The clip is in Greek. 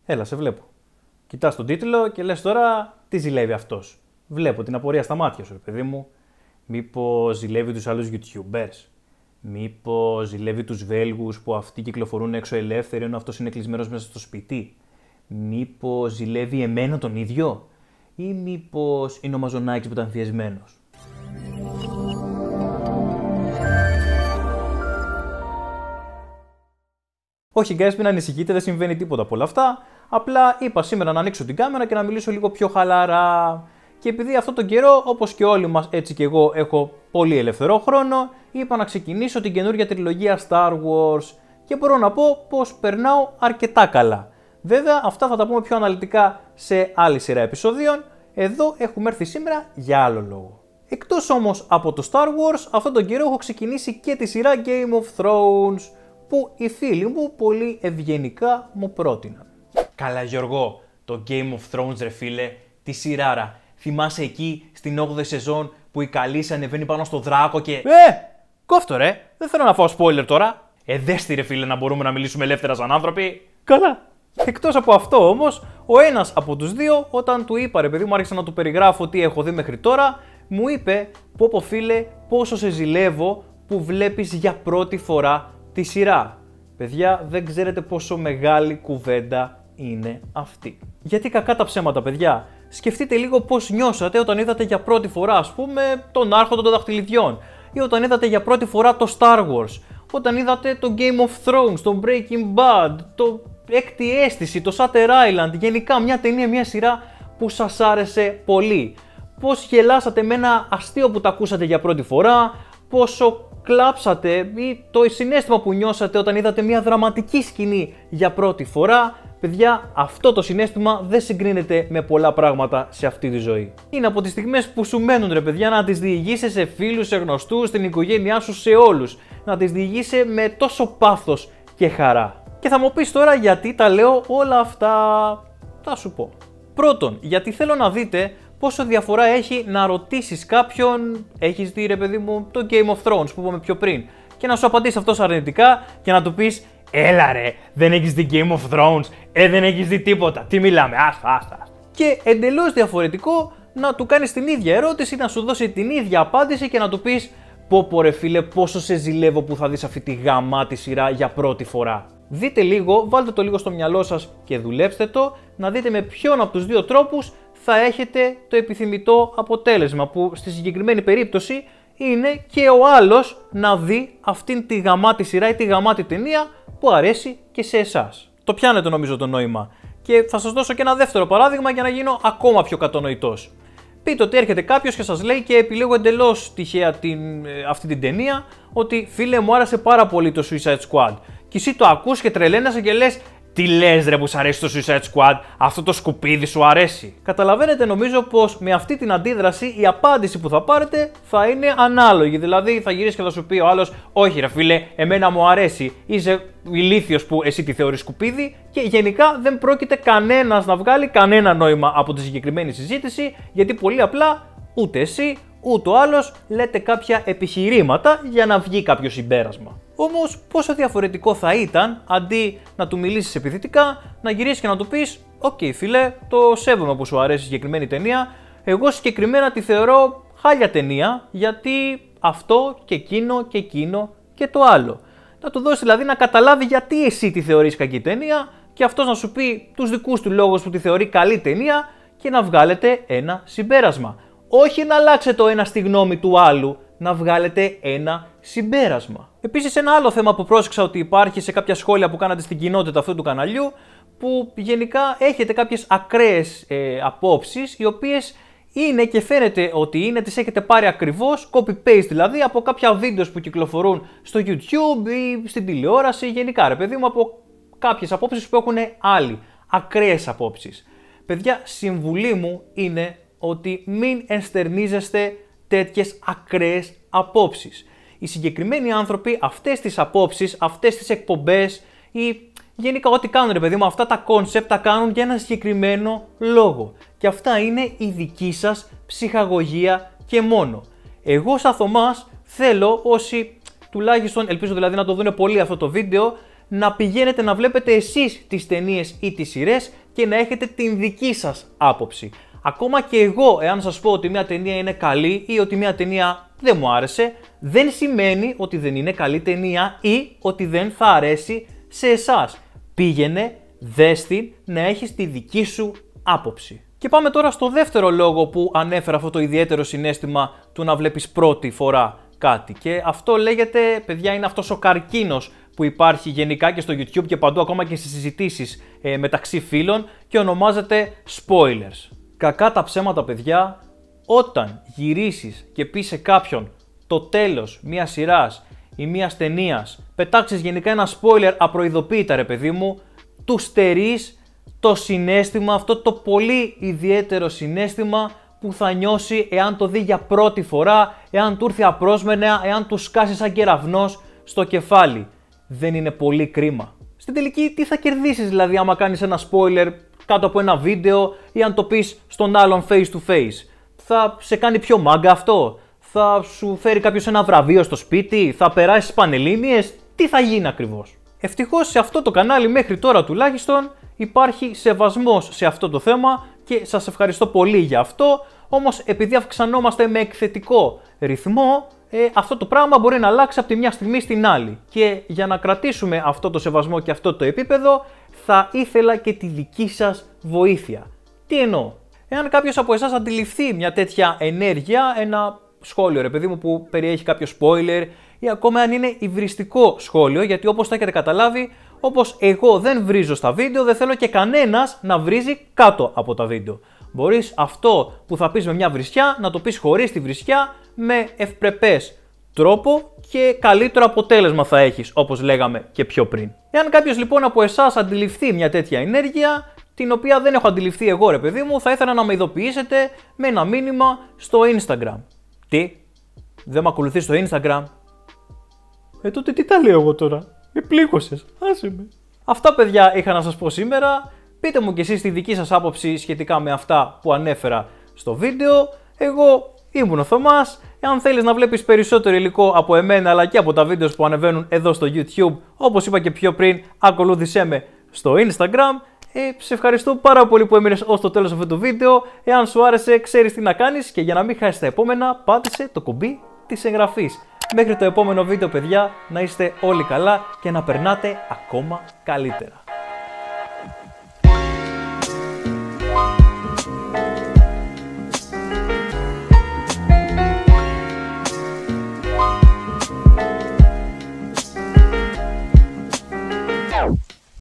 Έλα, σε βλέπω. Κοιτάς τον τίτλο και λες τώρα τι ζηλεύει αυτός. Βλέπω την απορία στα μάτια σου, ρε παιδί μου. Μήπως ζηλεύει τους άλλους YouTubers. Μήπως ζηλεύει τους Βέλγους που αυτοί κυκλοφορούν έξω ελεύθεροι ενώ αυτός είναι κλεισμένος μέσα στο σπίτι. Μήπως ζηλεύει εμένα τον ίδιο. Ή μήπως είναι ο Μαζονάκης που ήταν φιεσμένος. Όχι guys, μην ανησυχείτε, δεν συμβαίνει τίποτα από όλα αυτά. Απλά είπα σήμερα να ανοίξω την κάμερα και να μιλήσω λίγο πιο χαλαρά. Και επειδή αυτόν τον καιρό, όπως και όλοι μας, έτσι και εγώ έχω πολύ ελευθερό χρόνο, είπα να ξεκινήσω την καινούργια τριλογία Star Wars. Και μπορώ να πω πως περνάω αρκετά καλά. Βέβαια, αυτά θα τα πούμε πιο αναλυτικά σε άλλη σειρά επεισοδίων. Εδώ έχουμε έρθει σήμερα για άλλο λόγο. Εκτός όμως από το Star Wars, αυτόν τον καιρό έχω ξεκινήσει και τη σειρά Game of Thrones, που οι φίλοι μου πολύ ευγενικά μου πρότειναν. Καλά Γιώργο, το Game of Thrones ρε φίλε, τη σειράρα. Θυμάσαι εκεί στην 8η σεζόν που η Καλύση ανεβαίνει πάνω στο δράκο και... Κόφτο ρε, δεν θέλω να φάω spoiler τώρα. Δες τι ρε φίλε, να μπορούμε να μιλήσουμε ελεύθερα σαν άνθρωποι. Καλά. Εκτός από αυτό όμως, ο ένας από τους δύο, όταν του είπα ρε παιδί μου, άρχισα να του περιγράφω τι έχω δει μέχρι τώρα, μου είπε πω φίλε, πόσο σε ζηλεύω που βλέπεις για πρώτη φορά τη σειρά. Παιδιά, δεν ξέρετε πόσο μεγάλη κουβέντα είναι αυτή. Γιατί κακά τα ψέματα, παιδιά. Σκεφτείτε λίγο πώς νιώσατε όταν είδατε για πρώτη φορά, ας πούμε, τον Άρχοντα των Δαχτυλιδιών. Ή όταν είδατε για πρώτη φορά το Star Wars. Όταν είδατε το Game of Thrones, το Breaking Bad, το Έκτη Αίσθηση, το Shutter Island. Γενικά μια ταινία, μια σειρά που σας άρεσε πολύ. Πώς γελάσατε με ένα αστείο που τα ακούσατε για πρώτη φορά. Πόσο κλάψατε ή το συναίσθημα που νιώσατε όταν είδατε μια δραματική σκηνή για πρώτη φορά. Παιδιά, αυτό το συναίσθημα δεν συγκρίνεται με πολλά πράγματα σε αυτή τη ζωή. Είναι από τις στιγμές που σου μένουν ρε παιδιά να τις διηγήσεις σε φίλους, σε γνωστούς, στην οικογένειά σου, σε όλους. Να τις διηγήσεις με τόσο πάθος και χαρά. Και θα μου πεις τώρα γιατί τα λέω όλα αυτά. Θα σου πω. Πρώτον, γιατί θέλω να δείτε πόσο διαφορά έχει να ρωτήσεις κάποιον, έχεις δει ρε παιδί μου το Game of Thrones που είπαμε πιο πριν, και να σου απαντήσει αυτός αρνητικά και να του πεις έλα ρε, δεν έχεις δει Game of Thrones, δεν έχεις δει τίποτα, τι μιλάμε, άστα. Και εντελώς διαφορετικό να του κάνεις την ίδια ερώτηση, να σου δώσει την ίδια απάντηση και να του πεις πω ρε φίλε, πόσο σε ζηλεύω που θα δεις αυτή τη γαμάτη σειρά για πρώτη φορά. Δείτε λίγο, βάλτε το λίγο στο μυαλό σας και δουλέψτε το, να δείτε με ποιον από τους δύο τρόπους θα έχετε το επιθυμητό αποτέλεσμα, που στη συγκεκριμένη περίπτωση είναι και ο άλλος να δει αυτήν τη γαμάτη σειρά ή τη γαμάτη ταινία που αρέσει και σε εσάς. Το πιάνετε νομίζω το νόημα. Και θα σας δώσω και ένα δεύτερο παράδειγμα για να γίνω ακόμα πιο κατανοητός. Πείτε ότι έρχεται κάποιος και σας λέει, και επιλέγω εντελώς τυχαία αυτή την ταινία, ότι φίλε μου άρεσε πάρα πολύ το Suicide Squad. Και εσύ το ακούς και τρελαίνεσαι και λες, τι λες ρε που σ' αρέσει το Suicide Squad, αυτό το σκουπίδι σου αρέσει. Καταλαβαίνετε νομίζω πως με αυτή την αντίδραση η απάντηση που θα πάρετε θα είναι ανάλογη. Δηλαδή θα γυρίσει και θα σου πει ο άλλος, όχι ρε φίλε, εμένα μου αρέσει, είσαι ηλίθιος που εσύ τη θεωρείς σκουπίδι, και γενικά δεν πρόκειται κανένας να βγάλει κανένα νόημα από τη συγκεκριμένη συζήτηση, γιατί πολύ απλά ούτε εσύ ούτε ο άλλος λέτε κάποια επιχειρήματα για να βγει κάποιο συμπέρασμα. Όμως πόσο διαφορετικό θα ήταν αντί να του μιλήσεις επιθετικά, να γυρίσεις και να του πεις «Οκ φίλε, το σέβομαι που σου αρέσει η συγκεκριμένη ταινία, εγώ συγκεκριμένα τη θεωρώ χάλια ταινία γιατί αυτό και εκείνο και εκείνο και το άλλο». Να του δώσεις δηλαδή να καταλάβει γιατί εσύ τη θεωρείς κακή ταινία και αυτός να σου πει τους δικούς του λόγους που τη θεωρεί καλή ταινία και να βγάλετε ένα συμπέρασμα. Όχι να αλλάξετε το ένα στη γνώμη του άλλου, να βγάλετε ένα συμπέρασμα. Επίσης, ένα άλλο θέμα που πρόσεξα ότι υπάρχει σε κάποια σχόλια που κάνατε στην κοινότητα αυτού του καναλιού, που γενικά έχετε κάποιες ακραίες απόψεις, οι οποίες είναι και φαίνεται ότι είναι, τις έχετε πάρει ακριβώς, copy-paste δηλαδή, από κάποια βίντεο που κυκλοφορούν στο YouTube ή στην τηλεόραση, γενικά ρε παιδί μου, από κάποιες απόψεις που έχουν άλλοι, ακραίες απόψεις. Παιδιά, συμβουλή μου είναι ότι μην ενστερνίζεστε τέτοιες ακραίες απόψεις. Οι συγκεκριμένοι άνθρωποι αυτές τις απόψεις, αυτές τις εκπομπές ή γενικά ό,τι κάνουν ρε παιδί μου, αυτά τα κόνσεπτ τα κάνουν για ένα συγκεκριμένο λόγο. Και αυτά είναι η δική σας ψυχαγωγία και μόνο. Εγώ σαν Θωμάς θέλω όσοι, τουλάχιστον ελπίζω δηλαδή να το δουν πολύ αυτό το βίντεο, να πηγαίνετε να βλέπετε εσείς τις ταινίες ή τις σειρές και να έχετε την δική σας άποψη. Ακόμα και εγώ, εάν σας πω ότι μια ταινία είναι καλή ή ότι μια ταινία δεν μου άρεσε, δεν σημαίνει ότι δεν είναι καλή ταινία ή ότι δεν θα αρέσει σε εσάς. Πήγαινε, δες την, να έχεις τη δική σου άποψη. Και πάμε τώρα στο δεύτερο λόγο που ανέφερα αυτό το ιδιαίτερο συναίσθημα του να βλέπεις πρώτη φορά κάτι. Και αυτό λέγεται, παιδιά, είναι αυτός ο καρκίνος που υπάρχει γενικά και στο YouTube και παντού, ακόμα και στις συζητήσεις μεταξύ φίλων, και ονομάζεται spoilers. Κακά τα ψέματα, παιδιά, όταν γυρίσεις και πεις σε κάποιον το τέλος μιας σειράς ή μιας ταινίας, πετάξεις γενικά ένα spoiler απροειδοποίητα, ρε παιδί μου, του στερείς το συναίσθημα, αυτό το πολύ ιδιαίτερο συναίσθημα που θα νιώσει εάν το δει για πρώτη φορά, εάν του έρθει απρόσμενα, εάν του σκάσει σαν κεραυνός στο κεφάλι. Δεν είναι πολύ κρίμα? Στην τελική, τι θα κερδίσεις δηλαδή άμα κάνεις ένα spoiler κάτω από ένα βίντεο ή αν το πεις στον άλλον face to face? Θα σε κάνει πιο μάγκα αυτό? Θα σου φέρει κάποιος ένα βραβείο στο σπίτι? Θα περάσεις πανελλήνιες? Τι θα γίνει ακριβώς? Ευτυχώς σε αυτό το κανάλι μέχρι τώρα τουλάχιστον υπάρχει σεβασμός σε αυτό το θέμα και σας ευχαριστώ πολύ για αυτό. Όμως επειδή αυξανόμαστε με εκθετικό ρυθμό, αυτό το πράγμα μπορεί να αλλάξει από τη μια στιγμή στην άλλη. Και για να κρατήσουμε αυτό το σεβασμό και αυτό το επίπεδο, θα ήθελα και τη δική σας βοήθεια. Τι εννοώ? Εάν κάποιος από εσάς αντιληφθεί μια τέτοια ενέργεια, ένα σχόλιο, ρε παιδί μου, που περιέχει κάποιο spoiler, ή ακόμα αν είναι υβριστικό σχόλιο, γιατί όπως θα έχετε καταλάβει, όπως εγώ δεν βρίζω στα βίντεο, δεν θέλω και κανένας να βρίζει κάτω από τα βίντεο. Μπορείς αυτό που θα πεις με μια βρισιά να το πεις χωρίς τη βρισιά, με ευπρεπές τρόπο, και καλύτερο αποτέλεσμα θα έχεις, όπως λέγαμε και πιο πριν. Εάν κάποιος λοιπόν από εσάς αντιληφθεί μια τέτοια ενέργεια, την οποία δεν έχω αντιληφθεί εγώ, ρε παιδί μου, θα ήθελα να με ειδοποιήσετε με ένα μήνυμα στο Instagram. Τι? Δεν με ακολουθείς στο Instagram? Τότε τι τα λέω εγώ τώρα? Με πλήγωσες, άσε με. Αυτά, παιδιά, είχα να σας πω σήμερα. Πείτε μου κι εσείς τη δική σας άποψη σχετικά με αυτά που ανέφερα στο βίντεο. Εγώ ήμουν ο Θωμάς. Εάν θέλεις να βλέπεις περισσότερο υλικό από εμένα αλλά και από τα βίντεο που ανεβαίνουν εδώ στο YouTube, όπως είπα και πιο πριν, ακολούθησέ με στο Instagram. Σε ευχαριστώ πάρα πολύ που έμεινες ως το τέλος αυτού του βίντεο. Εάν σου άρεσε, ξέρεις τι να κάνεις, και για να μην χάσεις τα επόμενα, πάτησε το κουμπί της εγγραφής. Μέχρι το επόμενο βίντεο, παιδιά, να είστε όλοι καλά και να περνάτε ακόμα καλύτερα.